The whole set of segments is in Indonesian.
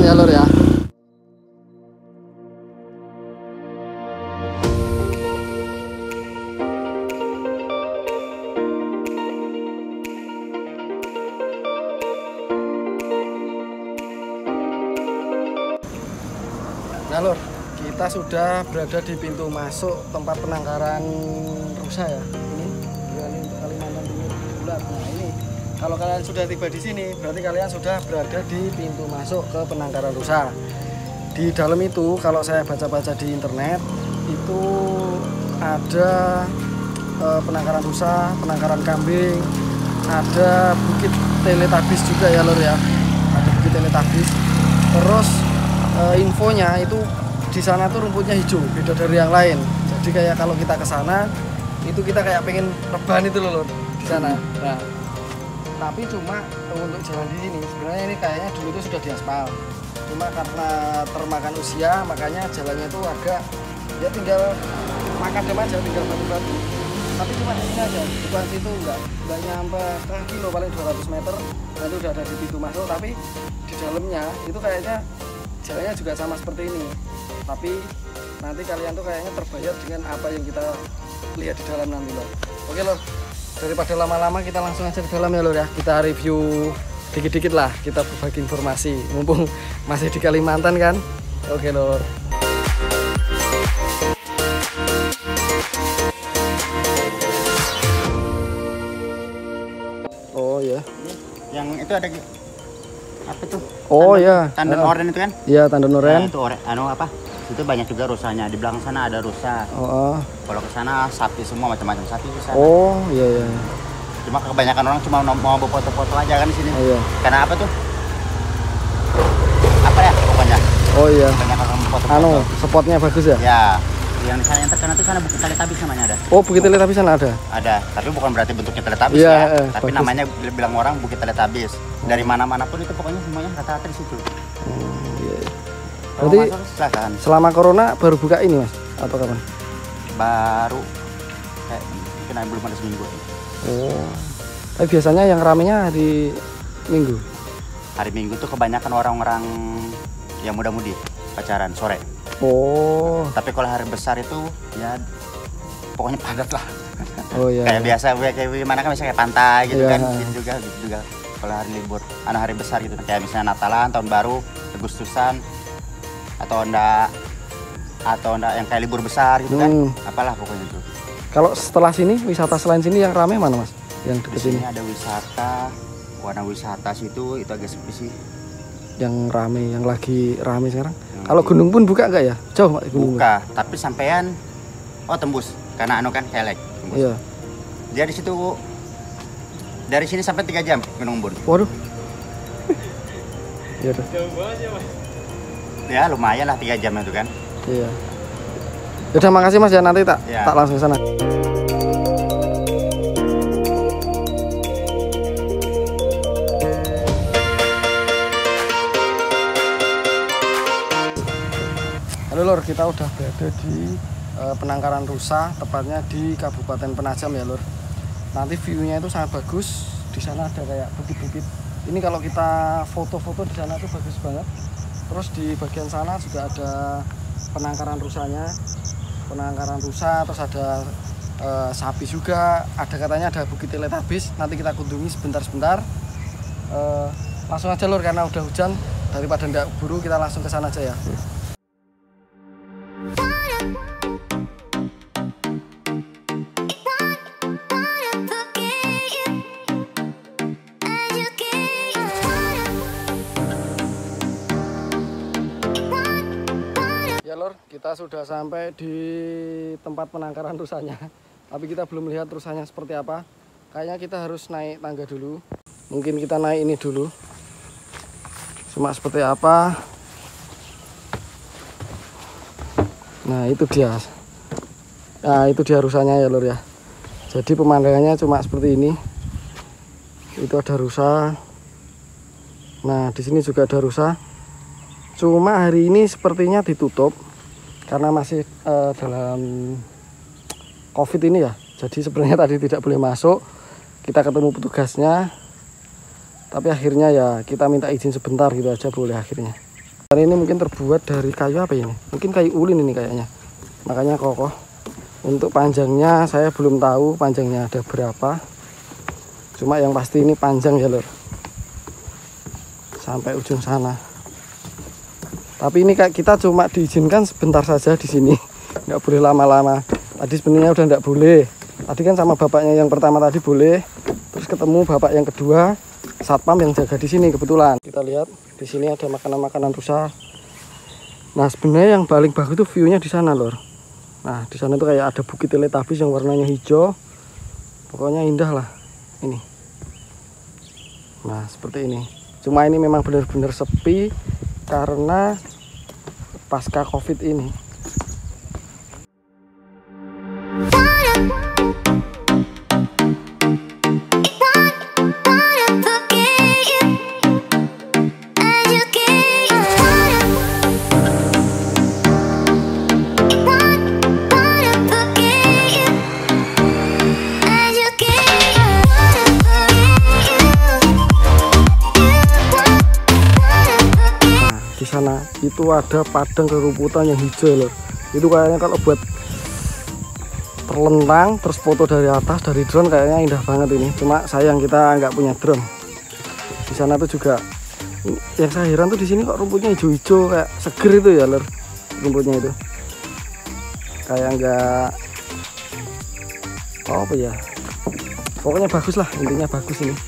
ya lur ya. Nah lur, kita sudah berada di pintu masuk tempat penangkaran rusa ya. Ini untuk Kalimantan Timur Bulat. Nah ini kalau kalian sudah tiba di sini, berarti kalian sudah berada di pintu masuk ke penangkaran rusa. Di dalam itu, kalau saya baca-baca di internet, itu ada penangkaran rusa, penangkaran kambing, ada bukit teletabis juga ya lur ya. Ada bukit teletabis. Terus infonya itu di sana tuh rumputnya hijau, beda dari yang lain. Jadi kayak kalau kita ke sana itu kita kayak pengen rebahan itu loh lur, di sana. Nah, tapi cuma untuk jalan di sini sebenarnya ini kayaknya dulu itu sudah diaspal. Cuma karena termakan usia makanya jalannya itu agak ya tinggal makadam aja, tinggal batu-batu. Tapi cuma di sini aja, bukan situ enggak nyampe setengah kilo, paling 200 meter nanti udah ada di pintu masuk. Tapi di dalamnya itu kayaknya jalannya juga sama seperti ini, tapi nanti kalian tuh kayaknya terbayar dengan apa yang kita lihat di dalam nanti loh. Oke loh, daripada lama-lama kita langsung aja ke dalam ya lor ya. Kita review dikit-dikit lah, kita berbagi informasi mumpung masih di Kalimantan kan. Oke lor. Oh ya, yang itu ada apa tuh? Oh ya, Tandon oren itu kan? Iya, tandon oren. Nah, itu oren, apa? Itu banyak juga rusanya. Di belakang sana ada rusa. Kalau ke sana sapi semua, macam-macam sapi di sana. Oh iya iya. Cuma kebanyakan orang cuma mau foto-foto aja kan di sini. Iya. Karena apa tuh? Apa ya pokoknya? Oh iya. Banyak orang foto-foto. Spotnya bagus ya? Ya. Yang di sana yang terkenal itu sana Bukit Teletabis namanya ada. Oh, Bukit Teletabis sana ada? Ada, tapi bukan berarti bentuknya Teletabis ya. Tapi bagus. Namanya bilang orang Bukit Teletabis. Dari mana-mana pun itu pokoknya semuanya rata-rata di situ. Iya. Berarti silakan. Selama corona baru buka ini mas? Atau kapan? Baru, kayak mungkin belum ada seminggu. Oh, tapi biasanya yang ramenya hari Minggu? Hari Minggu tuh kebanyakan orang-orang yang muda-mudi pacaran sore. Oh. Tapi kalau hari besar itu ya pokoknya padat lah. Oh iya. Kayak biasa, kayak gimana kan misalnya kayak pantai gitu iya. Kan, gitu juga. Kalau hari libur, anak hari besar gitu, kayak misalnya Natalan, Tahun Baru, Agustusan, atau enggak yang kayak libur besar gitu kan, apalah pokoknya itu. Kalau setelah sini wisata selain sini yang ramai mana mas? Yang di sini ada wisata, warna wisata situ itu agak sepi sih. Yang rame, yang lagi rame sekarang. Kalau gunung pun buka nggak ya? Jauh Pak gunung? Buka, tapi sampean tembus karena kan kelek. Tembus. Iya. Dia di situ dari sini sampai 3 jam Gunung Bun. Waduh. Iya. Jauh banget ya mas. Ya lumayan lah 3 jam itu kan. Iya. Udah makasih mas ya, nanti tak langsung ke sana. Halo lor, kita udah berada di penangkaran rusa, tepatnya di Kabupaten Penajam ya lor. Nanti view-nya itu sangat bagus. Di sana ada kayak bukit-bukit. Ini kalau kita foto-foto di sana itu bagus banget. Terus di bagian sana juga ada penangkaran rusanya, penangkaran rusa. Terus ada sapi juga. Ada katanya ada Bukit Teletabis. Nanti kita kunjungi sebentar-sebentar. Langsung aja lor, karena udah hujan. Daripada nggak buru, kita langsung ke sana aja ya. Kita sudah sampai di tempat penangkaran rusanya, tapi kita belum melihat rusanya seperti apa. Kayaknya kita harus naik tangga dulu. Mungkin kita naik ini dulu. Cuma seperti apa? Nah itu dia. Nah itu dia rusanya ya lor ya. Jadi pemandangannya cuma seperti ini. Itu ada rusa. Nah di sini juga ada rusa. Cuma hari ini sepertinya ditutup karena masih dalam COVID ini ya. Jadi sebenarnya tadi tidak boleh masuk. Kita ketemu petugasnya, tapi akhirnya ya kita minta izin sebentar gitu aja boleh akhirnya. Dan ini mungkin terbuat dari kayu apa ini? Mungkin kayu ulin ini kayaknya. Makanya kokoh. Untuk panjangnya saya belum tahu panjangnya ada berapa. Cuma yang pasti ini panjang ya lor. Sampai ujung sana. Tapi ini kayak kita cuma diizinkan sebentar saja di sini. Nggak boleh lama-lama. Tadi sebenarnya udah nggak boleh. Tadi kan sama bapaknya yang pertama tadi boleh. Terus ketemu bapak yang kedua, satpam yang jaga di sini kebetulan. Kita lihat di sini ada makanan-makanan rusa. Nah sebenarnya yang paling bagus itu view-nya di sana lor. Nah di sana tuh kayak ada bukit Teletubbies yang warnanya hijau. Pokoknya indah lah ini. Nah seperti ini. Cuma ini memang benar-benar sepi karena pasca COVID ini. Sana itu ada padang kerumputan yang hijau loh. Itu kayaknya kalau buat terlentang terus foto dari atas dari drone kayaknya indah banget ini. Cuma sayang kita nggak punya drone. Di sana tuh juga yang saya heran tuh di sini kok rumputnya hijau-hijau kayak seger itu ya lor. Rumputnya itu kayak nggak apa ya. Pokoknya bagus lah, intinya bagus ini.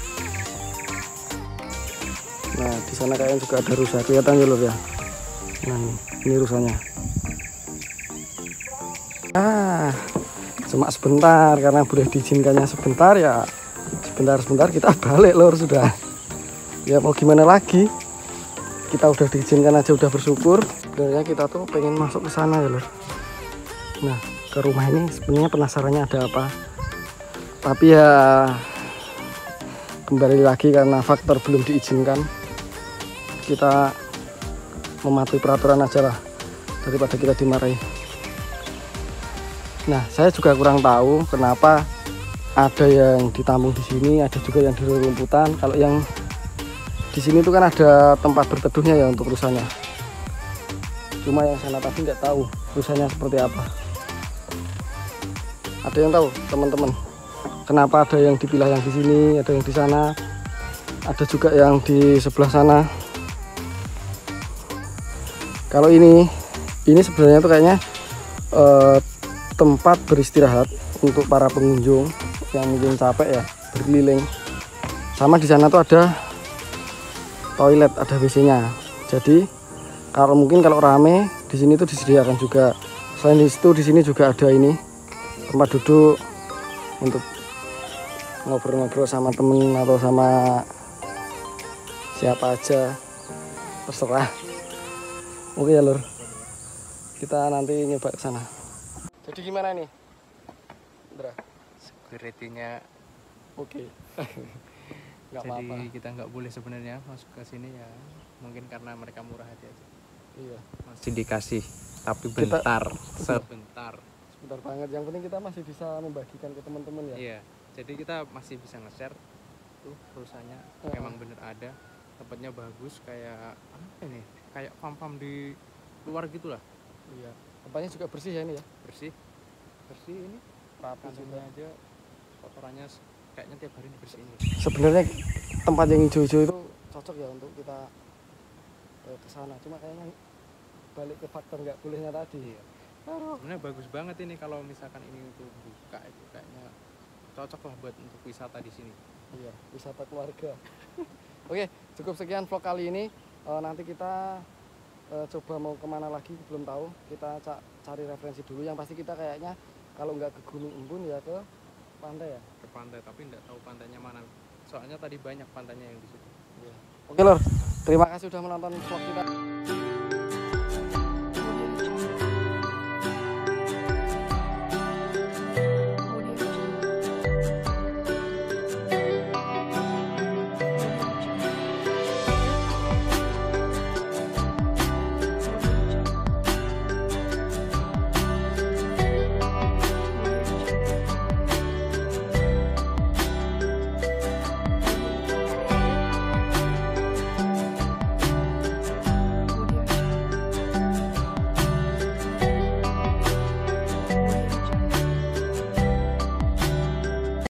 Nah di sana kayaknya juga ada rusa, kelihatan ya lor ya. Nah ini rusanya. Cuma sebentar karena boleh diizinkannya sebentar ya. Sebentar kita balik lor sudah. Ya mau gimana lagi? Kita udah diizinkan aja udah bersyukur. Sebenarnya kita tuh pengen masuk ke sana ya lor. Nah ke rumah ini sebenarnya penasarannya ada apa? Tapi ya kembali lagi karena faktor belum diizinkan. Kita mematuhi peraturan aja lah daripada kita dimarahi. Nah saya juga kurang tahu kenapa ada yang ditampung di sini, ada juga yang di rumputan. Kalau yang di sini tuh kan ada tempat berteduhnya ya untuk rusanya. Cuma yang sana tadi nggak tahu rusanya seperti apa. Ada yang tahu teman-teman kenapa ada yang dipilah yang di sini, ada yang di sana, ada juga yang di sebelah sana. Kalau ini sebenarnya tuh kayaknya tempat beristirahat untuk para pengunjung yang mungkin capek ya berkeliling. Sama di sana tuh ada toilet, ada WC-nya. Jadi kalau rame di sini tuh disediakan juga. Selain itu di sini juga ada ini tempat duduk untuk ngobrol-ngobrol sama temen atau sama siapa aja terserah. Oke ya lor, kita nanti nyoba ke sana. Jadi gimana nih, Indra? Security-nya Oke. Nggak jadi apa-apa. kita nggak boleh sebenarnya masuk ke sini ya, mungkin karena mereka murah hati aja. Iya. Masih dikasih, tapi bentar, sebentar. Sebentar banget. Yang penting kita masih bisa membagikan ke teman-teman ya. Iya, jadi kita masih bisa nge-share tuh rusanya. Emang bener ada, tempatnya bagus kayak apa ini? Kayak farm di luar gitulah. Iya. Tempatnya juga bersih ya ini ya. Bersih ini. Rapi juga. Kandangnya aja kotorannya kayaknya tiap hari dibersihin. Sebenarnya tempat yang hijau-hijau itu cocok ya untuk kita ke sana. Cuma kayaknya balik ke faktor nggak bolehnya tadi. Iya. Sebenarnya bagus banget ini kalau misalkan ini untuk buka itu kayaknya cocok lah buat untuk wisata di sini. Iya, wisata keluarga. Oke, cukup sekian vlog kali ini. Nanti kita coba mau kemana lagi belum tahu. Kita cari referensi dulu. Yang pasti kita kayaknya kalau nggak ke Gunung Embun ya ke pantai ya. Ke pantai, tapi nggak tahu pantainya mana. Soalnya tadi banyak pantainya yang di situ. Iya. Oke lor, terima kasih sudah menonton vlog kita.